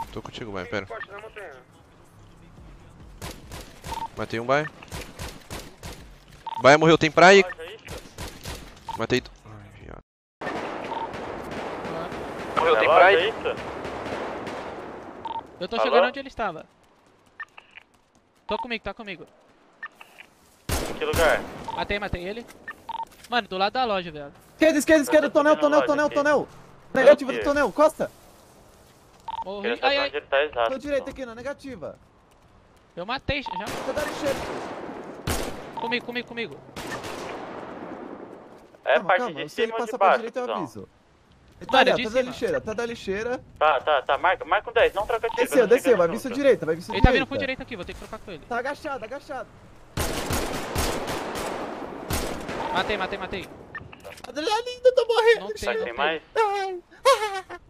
Tô contigo, Bai, pera. Matei um Bai. Bai morreu, tem praia. Matei. Ai, viado. Morreu, tem praia. Eu tô chegando onde ele estava. Tô comigo, tá comigo. Em que lugar? Matei ele. Mano, do lado da loja, velho. Esquerda, tonel. Negativa do tonel, Costa. Morri. Ai, Ai, onde ele tá exato. Tô direito aqui, na negativa. eu matei já. Tá da lixeira. Comigo. É parte Calma, de se ele cima ou de passar pra baixo, direita eu cuzão? aviso. Ele Mano, tá de da cima. lixeira, tá da lixeira. Tá, marca um 10, não troca tiro. Desceu, vai vir sua direita, vai vir sua Ele direita. tá vindo por direita aqui, vou ter que trocar com ele. Tá agachado. Matei. Adrenalina, tô morrendo. Não Tá, tem, tem mais? Ai.